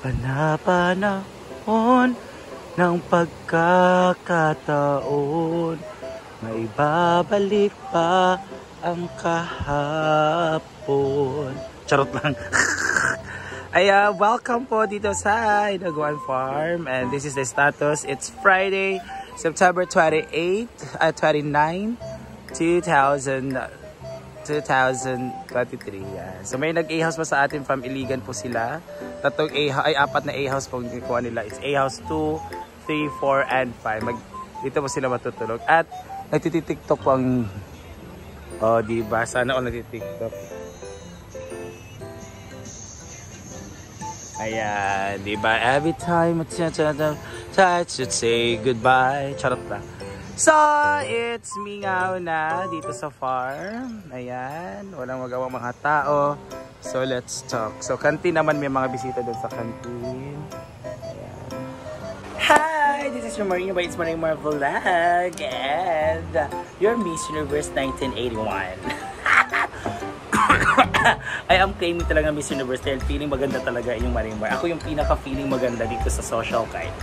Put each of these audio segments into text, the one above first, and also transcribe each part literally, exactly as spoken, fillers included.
Panapanahon ng pagkakataon, maibabalik pa ang kahapon. Charot lang. Ay, uh, welcome po dito sa Hinaguan Farm, and this is the status. It's Friday, September twenty-eighth, uh, twenty-ninth, two thousand twenty-three. Yeah. So may nag-A-house pa sa atin from Iligan po sila. Tatlong A-house, ay apat na A-house po yung kuha nila. It's A-house two, three, four, and five. Mag, dito po sila matutulog. At nagtitiktok po ang, oh diba, sana all nagtitiktok. Ayan, diba? Every time I touch, should say goodbye. Charot lang. So, it's Mingaw na dito sa farm. Ayan, walang magawang mga tao. So, let's talk. So, kantin naman, may mga bisita doon sa kantin. Ayan. Hi! This is your Marina by It's Marina Vlog. And your Miss Universe nineteen eighty-one. I am claiming talaga Miss Universe dahil feeling maganda talaga yung Marimar. Ako yung pinaka-feeling maganda dito sa social kite.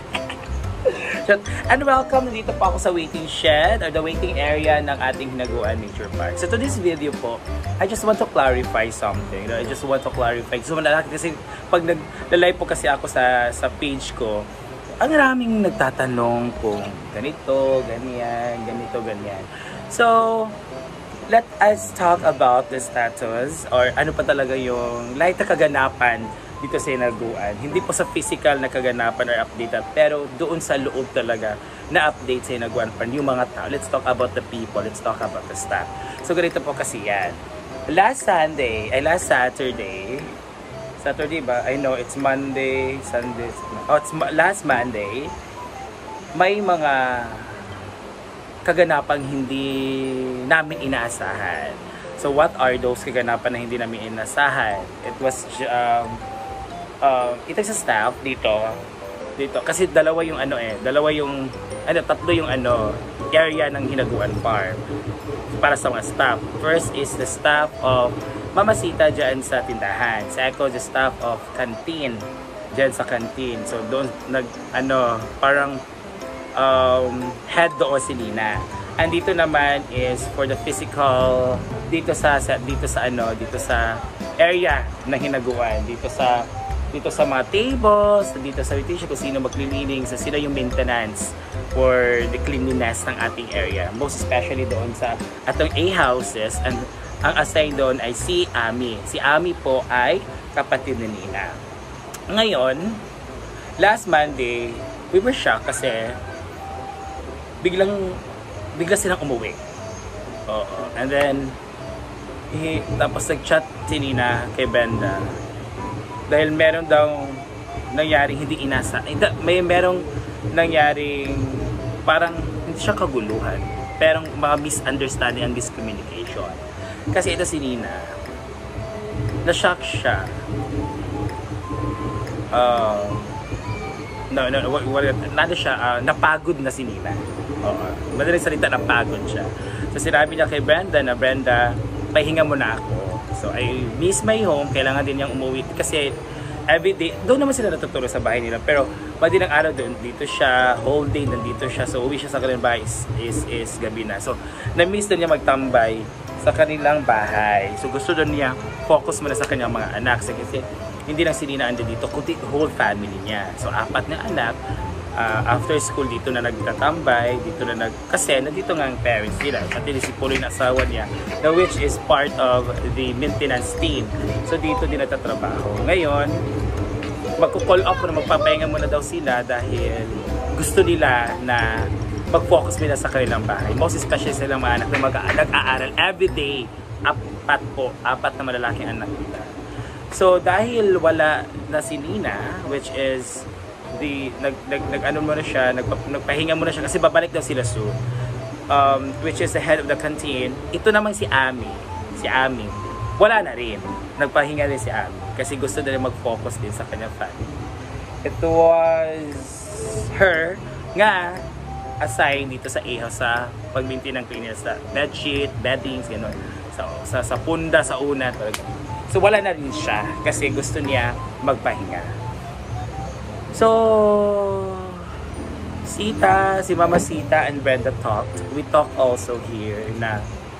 And welcome, nandito po ako sa waiting shed or the waiting area ng ating Hinaguan Nature Park. So to this video po, I just want to clarify something. You know? I just want to clarify. So kasi pag nag-live po kasi ako sa, sa page ko, ang maraming nagtatanong kung ganito, ganyan, ganito, ganyan. So, let us talk about the status or ano pa talaga yung light na kaganapan dito sa Hinaguan. Hindi po sa physical na kaganapan or update, pero doon sa loob talaga na update sa Hinaguan Farm yung mga tao. Let's talk about the people, let's talk about the staff. So ganito po kasi yan. Last Sunday, ay last Saturday, Saturday ba? I know it's Monday, Sunday, oh, it's last Monday, may mga kaganapang hindi namin inaasahan. So what are those kaganapan na hindi namin inaasahan? It was um, uh, ito sa staff dito dito kasi dalawa yung ano eh dalawa yung ano tatlo yung ano area ng Hinaguan Farm para sa mga staff. First is the staff of Mamasita dyan sa tindahan. Second, the staff of canteen dyan sa canteen. So doon nag ano parang Um, head doon si Lina. And dito naman is for the physical dito sa, sa dito sa ano dito sa area ng Hinaguan, dito sa dito sa mga tables, dito sa rotation kung sino maglilining, sa sila yung maintenance for the cleanliness ng ating area, most especially doon sa atong A houses. And ang assign doon ay si Ami. Si Ami po ay kapatid ni Nina. Ngayon, last Monday, we were shocked kasi biglang bigla silang umuwi. Oo. And then he, tapos nag-chat si Nina kay Brenda dahil meron daw nangyaring hindi inasa. May merong nangyaring parang hindi siya kaguluhan, pero mga misunderstanding and miscommunication. Kasi ito si Nina, na-shock siya. Uh, no, no, what, what, nada siya, uh, napagod na si Nina. Oo. Madaling salita, napagod siya. So sinabi niya kay Brenda na, Brenda, pahinga mo na ako. So I miss my home, kailangan din niyang umuwi kasi everyday, doon naman sila natutulog sa bahay nila. Pero madaling araw doon, dito siya, whole day nandito siya. So uwi siya sa kanilang bahay is, is, is gabi na. So na-miss doon niya magtambay sa kanilang bahay. So gusto doon niya focus muna sa kanyang mga anak. So, kasi hindi lang si Nina ando dito, kundi whole family niya. So apat na anak. Uh, after school dito na nagtatambay, dito na nag kasi nandito nga ang parents nila, pati si Pauline na asawa niya, na which is part of the maintenance team. So dito din nagtatrabaho. Ngayon, magko-call off na magpapahinga muna daw sila dahil gusto nila na mag-focus nila sa kanilang bahay. Most especially sa mga anak na mag-aaral everyday. Apat po, apat na malalaking anak nila. So dahil wala na si Nina, which is the nag nag, nag ano mo na siya, nagpa, nagpahinga mo na siya kasi babalik daw sila soon. Um, which is the head of the canteen. Ito naman si Ami. Si Ami. Wala na rin. Nagpahinga rin si Ami kasi gusto na rin mag-focus din sa kanyang family. It was her nga assign dito sa A-house sa pag-maintain ng cleanliness sa bedsheet, beddings, gano'n. So, sa, sa punda, sa una. So wala na rin siya kasi gusto niya magpahinga. So, Sita, si Mama Sita and Brenda talked. We talked also here na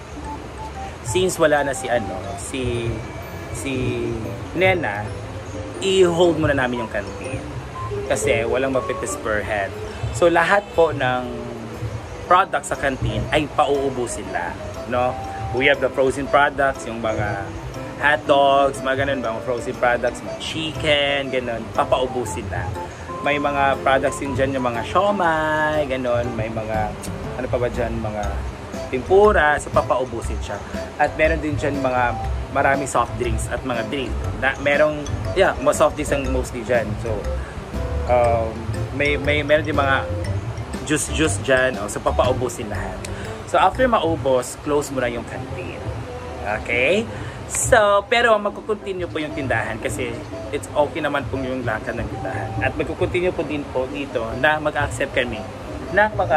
since wala na si ano, si si Nena, i-hold muna namin yung canteen. Kasi walang mapitis per head. So, lahat po ng products sa canteen ay pauubusin na, no? We have the frozen products, yung mga hot dogs, mga ganun, mga frozen products, mga chicken, ganun, papaubusin na. May mga products din dyan, yung mga siomai, ganun, may mga, ano pa ba dyan, mga tempura, so papaubusin siya. At meron din dyan mga maraming soft drinks at mga drinks. Na, merong, yeah, mga soft drinks ang mostly dyan. So, um, may, may, meron din mga juice-juice dyan, oh, so papaubusin lahat. So, after maubos, close mo na yung canteen. Okay? So, pero magkukontinue po yung tindahan kasi it's okay naman po yung lakad ng tindahan. At magkukontinue po din po dito na mag-accept kami ng mga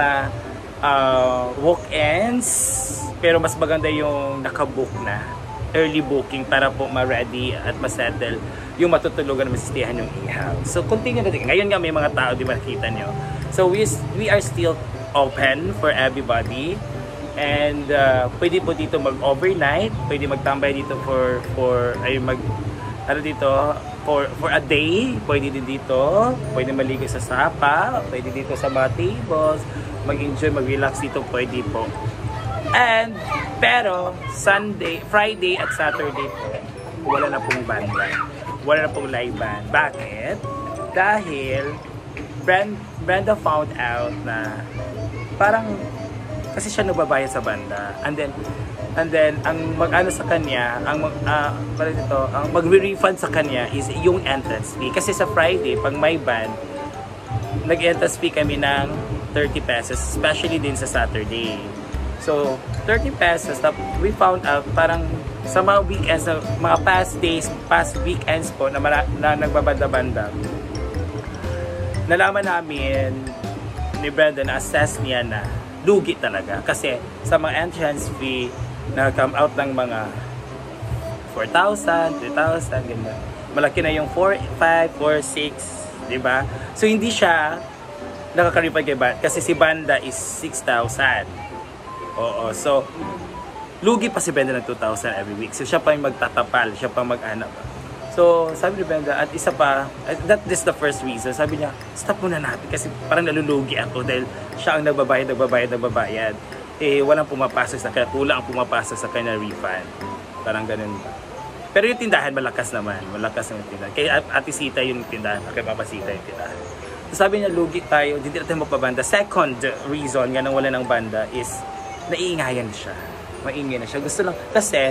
uh, walk-ins. Pero mas maganda yung nakabook na. Early booking para po ma-ready at ma-settle yung matutulugan na masistihan yung ihaw. So, continue na din. Ngayon nga may mga tao, di ba nakita nyo? So, we, we are still open for everybody. And uh, pwede po dito mag-overnight, pwede magtambay dito for for ay mag ano dito for for a day, pwede din dito, pwede maligo sa sapa, pwede dito sa mga tables, mag-enjoy, mag-relax dito, pwede po. And pero Sunday, Friday at Saturday po, wala na pong banda. Wala na pong live band. Bakit? Dahil Brenda found out na parang kasi siya nagbabayad sa banda, and then and then ang mag-ano sa kanya, ang mag uh, para dito, ang magre-refund sa kanya is yung entrance fee. Kasi sa Friday pag may band, nag-entrance fee kami ng thirty pesos, especially din sa Saturday. So thirty pesos, we found out parang sa mga weekends, mga past days, past weekends po na, na nagbabanda-banda, nalaman namin ni Brenda na assess niya na lugi talaga kasi sa mga entrance fee na come out ng mga four thousand, three thousand, ganyan. Malaki na yung four, five, four, six, di ba? So hindi siya nakakaripag kay Banda kasi si Banda is six thousand. Oo, so lugi pa si Brenda ng two thousand every week. So siya pa yung magtatapal, siya pa mag-anak. So sabi ni Brenda, at isa pa, that is the first reason, sabi niya, stop muna natin kasi parang nalulugi ako dahil siya ang nagbabayad, nagbabayad, nagbabayad. Eh, walang pumapasok sa kanya, kulang ang pumapasok sa kanya refund. Parang ganun ba. Pero yung tindahan, malakas naman. Malakas naman yung tindahan. Kaya Ate Sita yung tindahan, kay Papa Sita yung tindahan. So sabi niya, lugi tayo, hindi natin mapabanda. Second reason nga nang wala ng banda is, naiingayan siya. Maingay na siya. Gusto lang, kasi,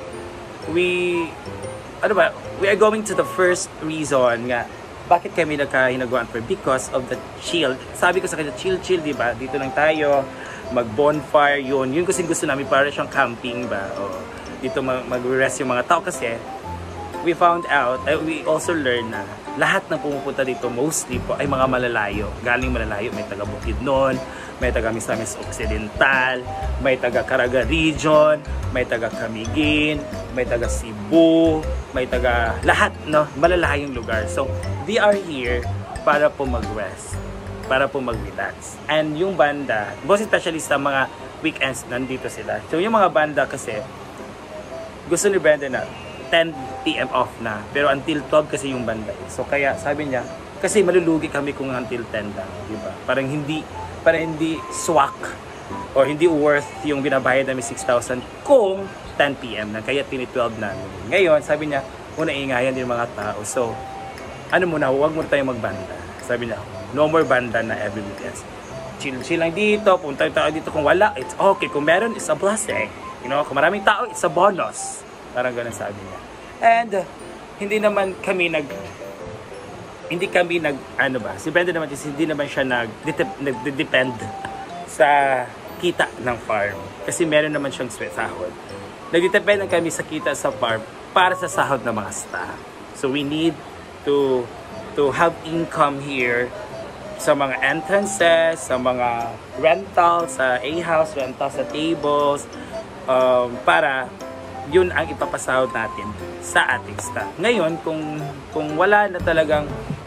we, ano ba, we are going to the first reason nga bakit kami nagkahinagawaan for because of the chill. Sabi ko sa kanya, chill chill, di ba? Dito lang tayo, mag bonfire, yun. Yun kasi gusto namin, para siyang camping ba? O, dito mag-rest yung mga tao kasi we found out, uh, we also learned na lahat ng pumupunta dito mostly po ay mga malalayo. Galing malalayo, may taga Bukidnon, may taga Misamis Occidental, may taga Caraga Region, may taga Camiguin, may taga Cebu, may taga lahat, no, malalayong lugar. So they are here para po mag-rest, para po mag-relax. And yung banda, most especially sa mga weekends, nandito sila. So yung mga banda kasi gusto ni Brenda na ten p m off na, pero until twelve kasi yung banda. So kaya sabi niya, kasi malulugi kami kung until ten lang, di ba? Parang hindi para hindi swak or hindi worth yung binabayad namin six thousand kung ten p m na, kaya tini-twelve namin. Ngayon, sabi niya, muna ingayan din mga tao. So, ano muna, huwag muna tayong magbanda. Sabi niya, no more banda na every weekends. Chill-chill lang dito, punta tayo dito. Kung wala, it's okay. Kung meron, it's a blessing. You know, kung maraming tao, it's a bonus. Parang ganun sabi niya. And, uh, hindi naman kami nag hindi kami nag, ano ba, si Brenda naman, hindi naman siya nag-depend sa kita ng farm. Kasi meron naman siyang sahod. Nag-depend lang kami sa kita sa farm para sa sahod ng mga staff. So we need to to have income here sa mga entrances, sa mga rentals, sa A-house, rentals sa tables, um, para yun ang ipapasahod natin sa ating staff. Ngayon, kung kung wala na talagang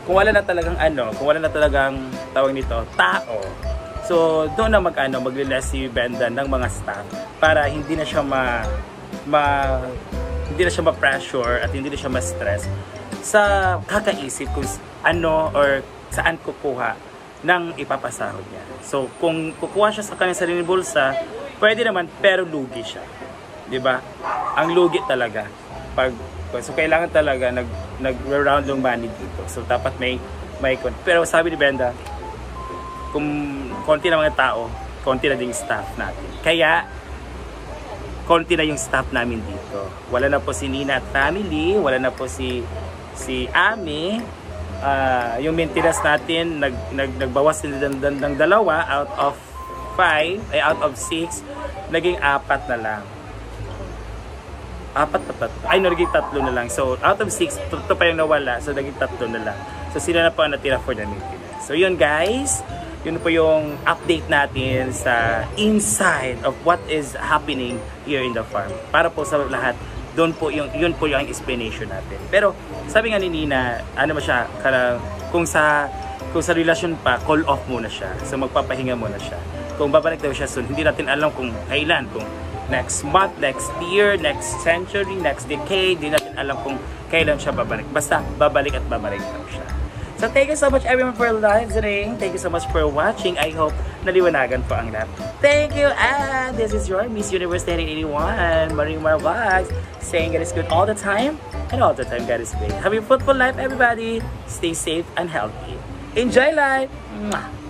kung wala na talagang ano, kung wala na talagang tawag nito, tao. So, doon na mag ano, maglilas si Brenda ng mga staff para hindi na siya ma, ma hindi na siya ma-pressure at hindi na siya ma-stress sa kakaisip kung ano or saan kukuha ng ipapasahod niya. So, kung kukuha siya sa kanyang sariling bulsa, pwede naman, pero lugi siya. 'Di ba? Ang lugi talaga. Pag so kailangan talaga nag nag-round yung money dito. So dapat may may pero sabi ni Brenda, kung konti na mga tao, konti na din yung staff natin. Kaya konti na yung staff namin dito. Wala na po si Nina at family, wala na po si si Ami. Uh, yung maintenance natin nag, nag nagbawas din ng, ng, ng dalawa out of five, ay out of six, naging apat na lang. Apat pa tatlo. Ay, no, naging tatlo na lang. So, out of six, ito pa yung nawala. So, naging tatlo na lang. So, sila na po ang natira for the maintenance. So, yun guys. Yun po yung update natin sa inside of what is happening here in the farm. Para po sa lahat, doon po yung, yun po yung explanation natin. Pero, sabi nga ni Nina, ano ba siya, kala, kung sa kung sa relasyon pa, call off muna siya. So, magpapahinga muna siya. Kung babalik daw siya soon, hindi natin alam kung kailan, kung next month, next year, next century, next decade, hindi natin alam kung kailan siya babalik. Basta, babalik at babalik daw siya. So, thank you so much everyone for listening. Thank you so much for watching. I hope naliwanagan po ang lahat. Thank you, and this is your Miss Universe nineteen eighty-one, Marimar Vlogs, saying God is good all the time, and all the time God is great. Have a fruitful life, everybody. Stay safe and healthy. Enjoy life! Mwah!